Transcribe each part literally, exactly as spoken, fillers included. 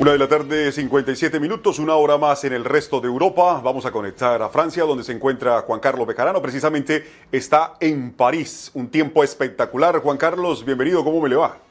Una de la tarde, cincuenta y siete minutos, una hora más en el resto de Europa. Vamos a conectar a Francia, donde se encuentra Juan Carlos Bejarano. Precisamente está en París. Un tiempo espectacular. Juan Carlos, bienvenido. ¿Cómo me le va?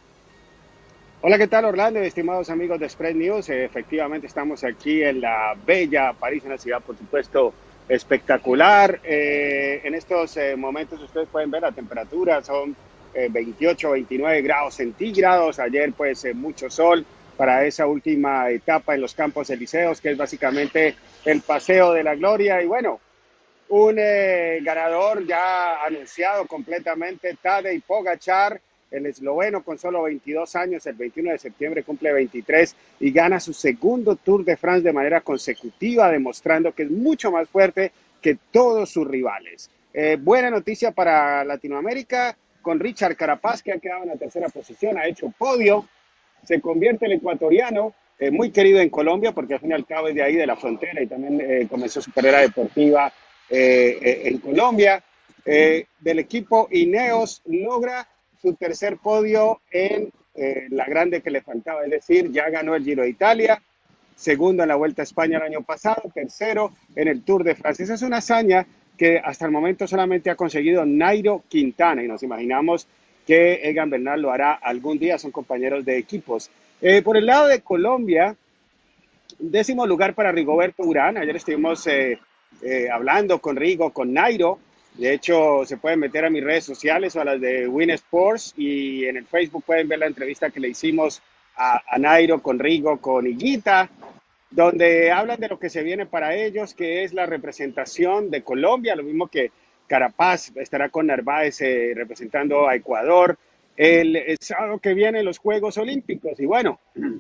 Hola, ¿qué tal, Orlando? Estimados amigos de Spread News. Eh, efectivamente, estamos aquí en la bella París, una ciudad, por supuesto, espectacular. Eh, en estos eh, momentos ustedes pueden ver la temperatura, son eh, veintiocho, veintinueve grados centígrados. Ayer, pues, eh, mucho sol para esa última etapa en los Campos Elíseos, que es básicamente el Paseo de la Gloria. Y bueno, un eh, ganador ya anunciado completamente, Tadej Pogačar, el esloveno con solo veintidós años, el veintiuno de septiembre cumple veintitrés y gana su segundo Tour de France de manera consecutiva, demostrando que es mucho más fuerte que todos sus rivales. Eh, buena noticia para Latinoamérica, con Richard Carapaz, que ha quedado en la tercera posición, ha hecho podio. Se convierte el ecuatoriano, eh, muy querido en Colombia, porque al fin y al cabo es de ahí, de la frontera, y también eh, comenzó su carrera deportiva eh, eh, en Colombia. Eh, del equipo Ineos logra su tercer podio en eh, la grande que le faltaba, es decir, ya ganó el Giro de Italia, segundo en la Vuelta a España el año pasado, tercero en el Tour de Francia. Esa es una hazaña que hasta el momento solamente ha conseguido Nairo Quintana, y nos imaginamos que Egan Bernal lo hará algún día, son compañeros de equipos. Eh, por el lado de Colombia, décimo lugar para Rigoberto Urán. Ayer estuvimos eh, eh, hablando con Rigo, con Nairo. De hecho, se pueden meter a mis redes sociales o a las de Win Sports, y en el Facebook pueden ver la entrevista que le hicimos a, a Nairo con Rigo, con Higuita, donde hablan de lo que se viene para ellos, que es la representación de Colombia, lo mismo que Carapaz estará con Narváez eh, representando a Ecuador el, el sábado que viene en los Juegos Olímpicos. Y bueno,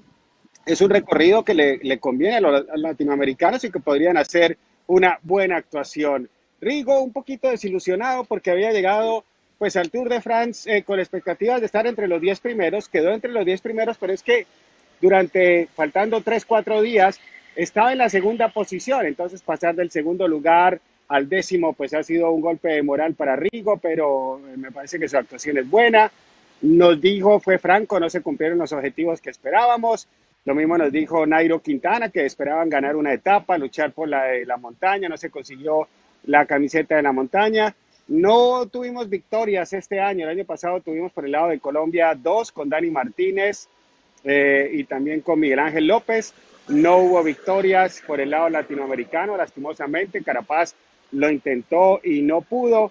es un recorrido que le, le conviene a los, a los latinoamericanos y que podrían hacer una buena actuación. Rigo un poquito desilusionado porque había llegado pues al Tour de France eh, con expectativas de estar entre los diez primeros, quedó entre los diez primeros, pero es que durante, faltando tres, cuatro días, estaba en la segunda posición, entonces pasar del segundo lugar al décimo, pues ha sido un golpe de moral para Rigo, pero me parece que su actuación es buena. Nos dijo, fue franco, no se cumplieron los objetivos que esperábamos. Lo mismo nos dijo Nairo Quintana, que esperaban ganar una etapa, luchar por la de la montaña, no se consiguió la camiseta de la montaña. No tuvimos victorias este año, el año pasado tuvimos por el lado de Colombia dos, con Dani Martínez eh, y también con Miguel Ángel López. No hubo victorias por el lado latinoamericano, lastimosamente. Carapaz lo intentó y no pudo.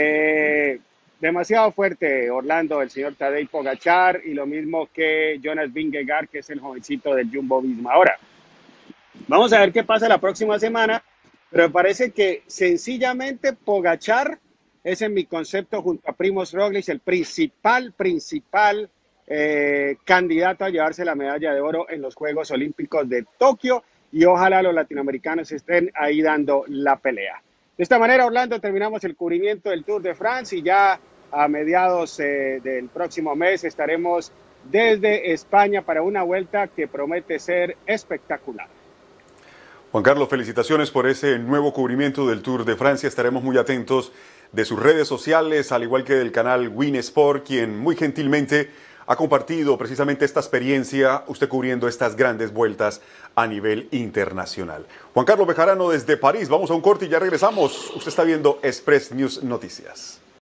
Eh, demasiado fuerte, Orlando, el señor Tadej Pogačar, y lo mismo que Jonas Vingegaard, que es el jovencito del Jumbo Visma. Ahora, vamos a ver qué pasa la próxima semana, pero me parece que sencillamente Pogačar es, en mi concepto, junto a Primož Roglič, el principal, principal eh, candidato a llevarse la medalla de oro en los Juegos Olímpicos de Tokio, y ojalá los latinoamericanos estén ahí dando la pelea. De esta manera, Orlando, terminamos el cubrimiento del Tour de France, y ya a mediados eh, del próximo mes estaremos desde España para una vuelta que promete ser espectacular. Juan Carlos, felicitaciones por ese nuevo cubrimiento del Tour de Francia. Estaremos muy atentos de sus redes sociales, al igual que del canal Win Sport, quien muy gentilmente ha compartido precisamente esta experiencia, usted cubriendo estas grandes vueltas a nivel internacional. Juan Carlos Bejarano desde París, vamos a un corte y ya regresamos. Usted está viendo Express News Noticias.